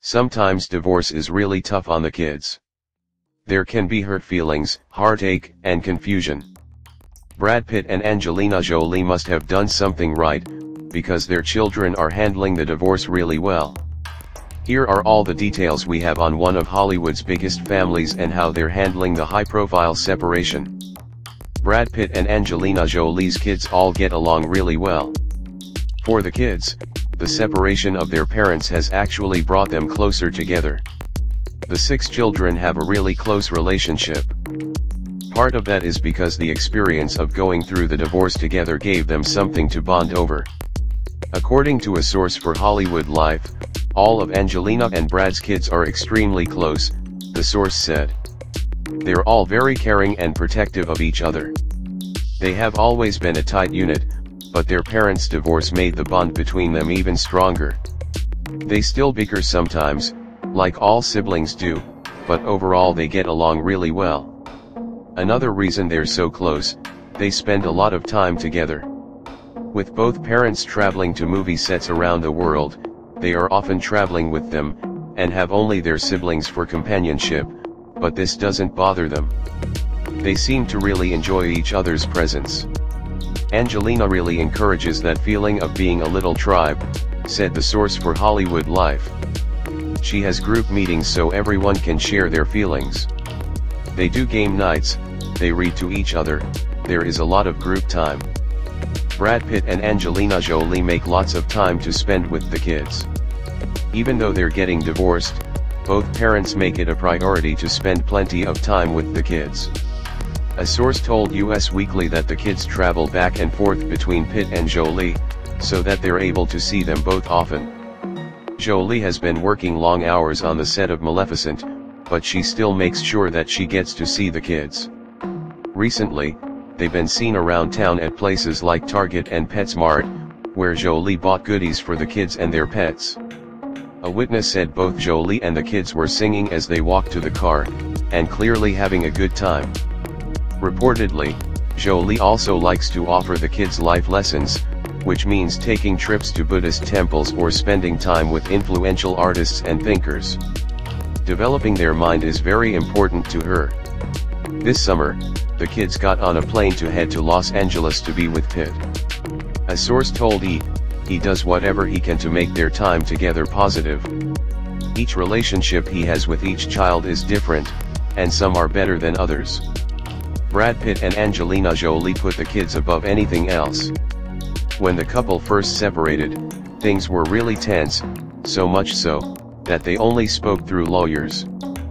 Sometimes divorce is really tough on the kids. There can be hurt feelings, heartache, and confusion. Brad Pitt and Angelina Jolie must have done something right, because their children are handling the divorce really well. Here are all the details we have on one of Hollywood's biggest families and how they're handling the high-profile separation. Brad Pitt and Angelina Jolie's kids all get along really well. For the kids, the separation of their parents has actually brought them closer together. The 6 children have a really close relationship. Part of that is because the experience of going through the divorce together gave them something to bond over. According to a source for Hollywood Life, all of Angelina and Brad's kids are extremely close, the source said. They're all very caring and protective of each other. They have always been a tight unit, but their parents' divorce made the bond between them even stronger. They still bicker sometimes, like all siblings do, but overall they get along really well. Another reason they're so close, they spend a lot of time together. With both parents traveling to movie sets around the world, they are often traveling with them, and have only their siblings for companionship, but this doesn't bother them. They seem to really enjoy each other's presence. Angelina really encourages that feeling of being a little tribe, said the source for Hollywood Life. She has group meetings so everyone can share their feelings. They do game nights, they read to each other, there is a lot of group time. Brad Pitt and Angelina Jolie make lots of time to spend with the kids. Even though they're getting divorced, both parents make it a priority to spend plenty of time with the kids. A source told US Weekly that the kids travel back and forth between Pitt and Jolie, so that they're able to see them both often. Jolie has been working long hours on the set of Maleficent, but she still makes sure that she gets to see the kids. Recently, they've been seen around town at places like Target and PetSmart, where Jolie bought goodies for the kids and their pets. A witness said both Jolie and the kids were singing as they walked to the car, and clearly having a good time. Reportedly, Jolie also likes to offer the kids life lessons, which means taking trips to Buddhist temples or spending time with influential artists and thinkers. Developing their mind is very important to her. This summer, the kids got on a plane to head to Los Angeles to be with Pitt. A source told E! He does whatever he can to make their time together positive. Each relationship he has with each child is different, and some are better than others. Brad Pitt and Angelina Jolie put the kids above anything else. When the couple first separated, things were really tense, so much so, that they only spoke through lawyers.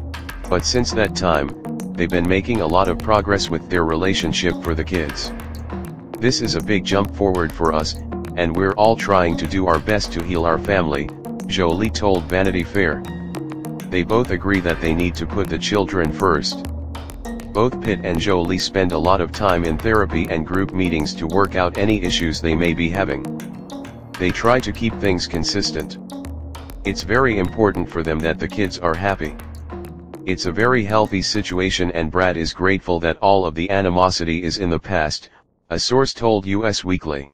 But since that time, they've been making a lot of progress with their relationship for the kids. This is a big jump forward for us, and we're all trying to do our best to heal our family, Jolie told Vanity Fair. They both agree that they need to put the children first. Both Pitt and Jolie spend a lot of time in therapy and group meetings to work out any issues they may be having. They try to keep things consistent. It's very important for them that the kids are happy. It's a very healthy situation and Brad is grateful that all of the animosity is in the past, a source told US Weekly.